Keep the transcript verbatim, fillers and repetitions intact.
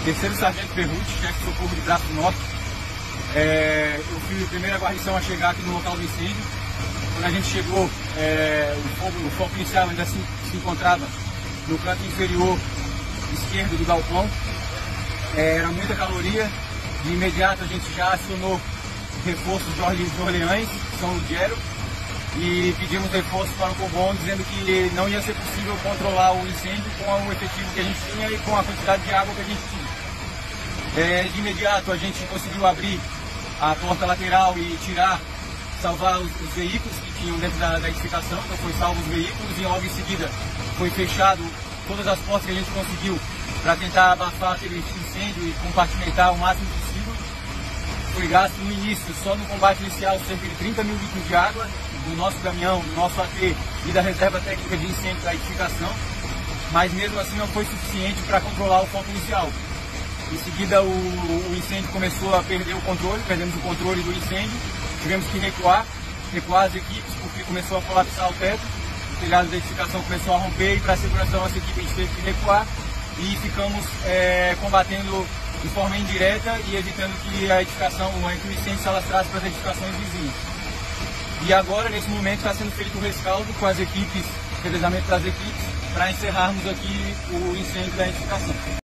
Terceiro Sargento Berruti, chefe de socorro de Braço Norte. É, eu fui a primeira guarnição a chegar aqui no local do incêndio. Quando a gente chegou, é, o, fogo, o foco inicial ainda se, se encontrava no canto inferior esquerdo do galpão. É, era muita caloria. De imediato a gente já acionou reforços de Orleans, São Lugero, e pedimos reforço para o Cobom, dizendo que não ia ser possível controlar o incêndio com o efetivo que a gente tinha e com a quantidade de água que a gente tinha. É, de imediato a gente conseguiu abrir a porta lateral e tirar, salvar os, os veículos que tinham dentro da, da edificação, então foi salvo os veículos e logo em seguida foi fechado todas as portas que a gente conseguiu para tentar abafar aquele incêndio e compartimentar o máximo possível. Foi gasto no início, só no combate inicial, cerca de trinta mil litros de água do nosso caminhão, do nosso A T e da reserva técnica de incêndio da edificação, mas mesmo assim não foi suficiente para controlar o foco inicial. Em seguida o, o incêndio começou a perder o controle, perdemos o controle do incêndio, tivemos que recuar, recuar as equipes porque começou a colapsar o teto, o telhado da edificação começou a romper e para a segurança da nossa equipe a gente teve que recuar e ficamos é, combatendo de forma indireta e evitando que a edificação, que o incêndio se alastrasse para as edificações vizinhas. E agora, nesse momento, está sendo feito o rescaldo com as equipes, revezamento das equipes, para encerrarmos aqui o incêndio da edificação.